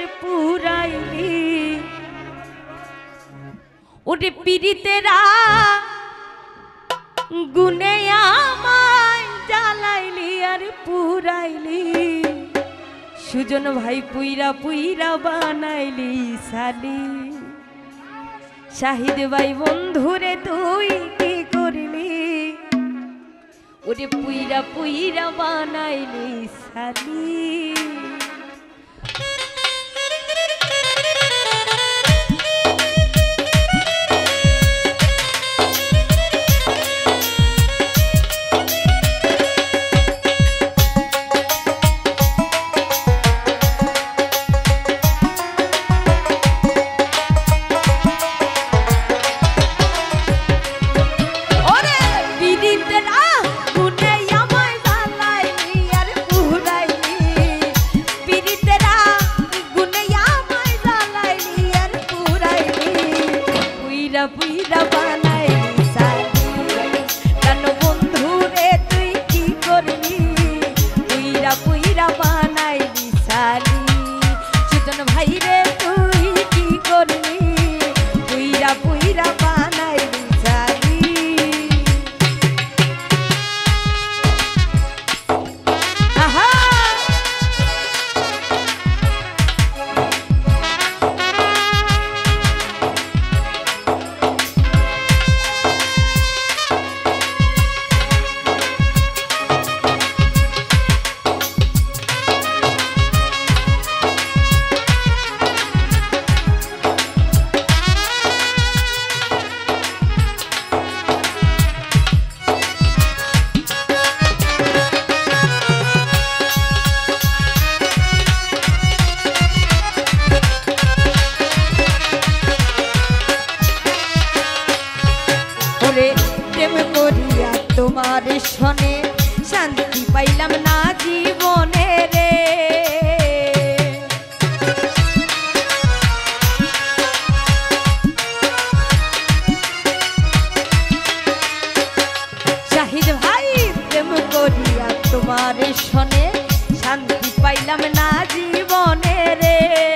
পুরাইলি ওরে পীড়িতেরা গুনে আমায় জ্বালাইলি আর পুরাইলি সুজন ভাই পুইরা পুইরা বানাইলি সালি শাহিদ ভাই বন্ধুরে তুই কি করলি ওরে পুইরা পুইরা বানাইলি সালি পুইরা বানাইলি সালি কেন বন্ধু রে তুই কি করলি পুইরা পুইরা বানাইলি সালি সুজন ভাই রে তুই কি করলি পুইরা পুইরা বানাইলি সালি আহা প্রেম করিয়া তোমার শোনে শান্তি পাইলাম না জীবনে রে শাহিদ ভাই প্রেম করিয়া তোমার শোনে শান্তি পাইলাম না জীবনে রে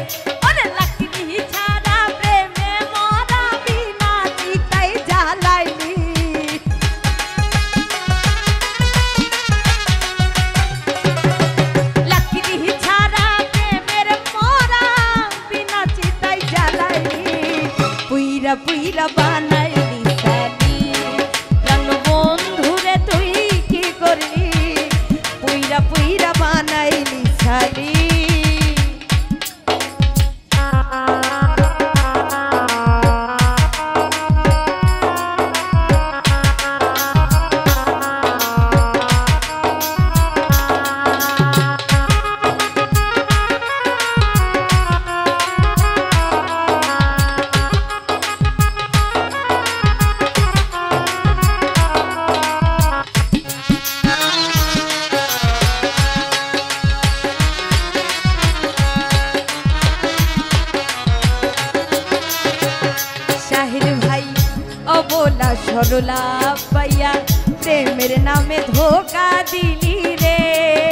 পুইরা বানাইলি সালি কেন বন্ধু রে তুই কি করলি পুইরা পুইরা বানাইলি সালি অবলা সরলা পাইয়া প্রেমের নামে ধোকা দিলি রে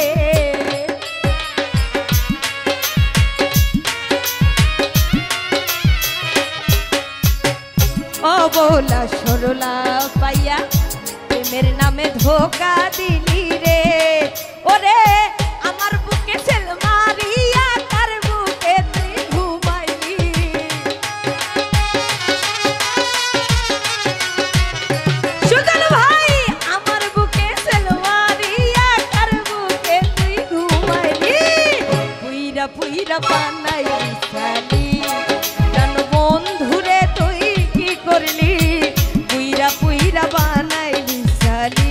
অবলা সরলা পাইয়া প্রেমের নামে ধোকা দিলি রে ওরে আমার বুকে ছেল মারিয়া তার বুকে তুই ঘুমাইলি সুজন ভাই আমার বুকে ছেল মারিয়া তার বুকে তুই ঘুমাইলি পুইরা পুইরা বানাইলি সালি কেন বন্ধু রে তুই কি করলি পুইরা পুইরা বানাইলি সালি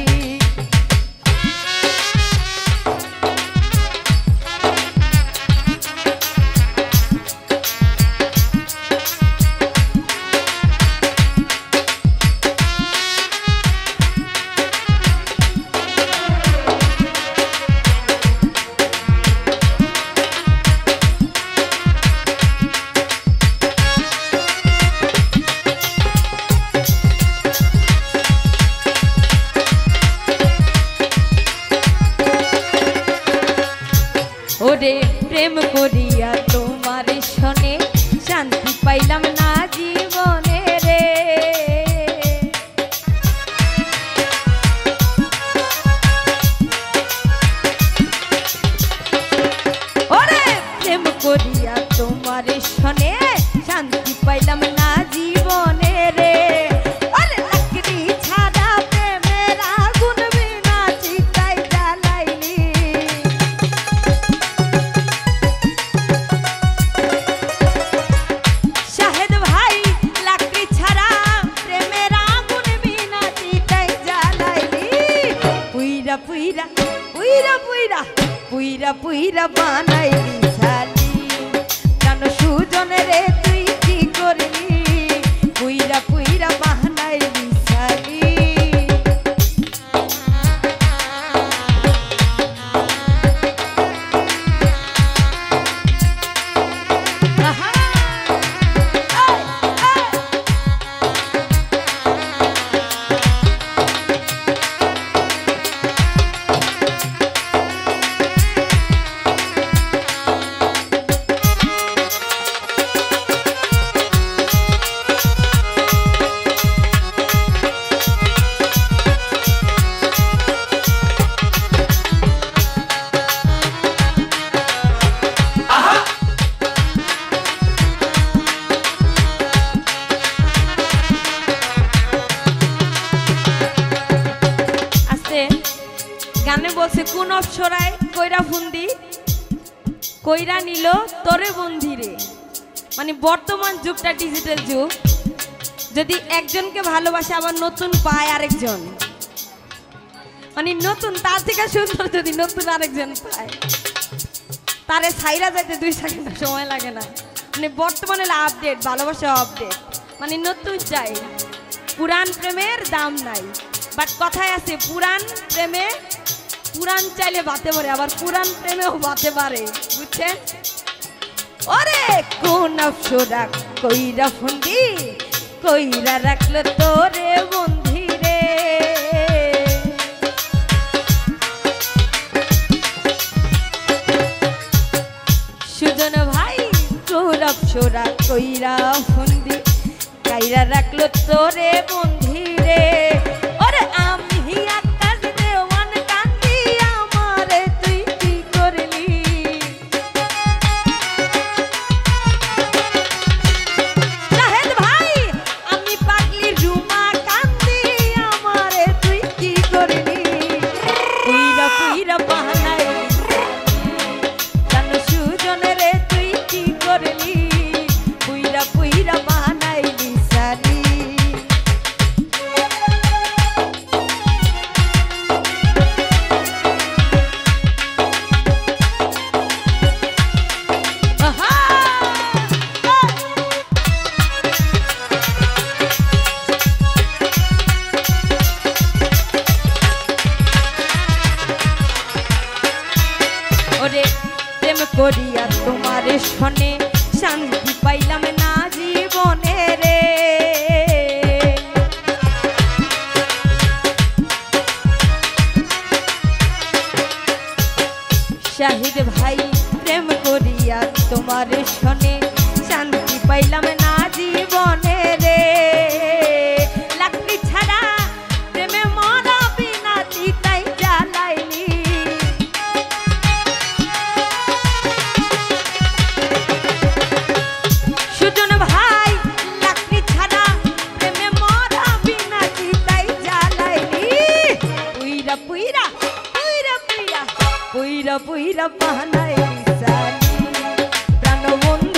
ওরে প্রেম করিয়া তোমার তোমার শোনে শান্তি পাইলাম না জীবনে রে। ওরে প্রেম করিয়া তোমার শোনে শান্তি পাইলাম না জীবনে রে। পুইরা পুইরা বানাইলি শালি জান সুজন রে তুই কি করলি পুইরা পুইরা বানাইলি শালি। গানে বলছে কোন অপসরায় কইরা ফুন্দি কইরা নিল তোরে বন্ধিরে। মানে বর্তমান যুগটা ডিজিটাল যুগ, যদি একজনকে ভালোবাসে আবার নতুন পায় আরেকজন, মানে নতুন তার থেকে সুন্দর যদি নতুন আরেকজন পায় তারে ছাইরা যাইতে 2 সেকেন্ড সময় লাগে না। মানে বর্তমানে আপডেট, ভালোবাসা আপডেট, মানে নতুন চাই। পুরান প্রেমের দাম নাই, বাট কথায় আছে পুরান প্রেমে পুরান চাইলে বাতে পারে, আবার পুরান প্রেমেও বাতে পারে, বুঝছেন? ওরে কোন অপসরা কইরা ফুন্দি কইরা রাখলো তোরে বন্ধি রে। সুজন ভাই কোন অপসরা কইরা ফুন্দি কইরা রাখলো তোরে বন্ধি রে। ওরে আমি প্রেম করিয়া তোমার শোনে শান্তি পাইলাম না জীবনে রে। শাহিদ ভাই প্রেম করিয়া তোমার শোনে শান্তি পাইলাম না জীবনে রে। লাকড়ি ছাড়া প্রেমে মরা বিনা চিতাই জ্বালাইনি। সুজন ভাই লাকড়ি ছাড়া প্রেমে মরা বিনা চিতাই জ্বালাইনি। পুইরা পুইরা পুইরা পুইরা পুইরা পুইরা বানাইলি শালি প্রাণ বন্ধু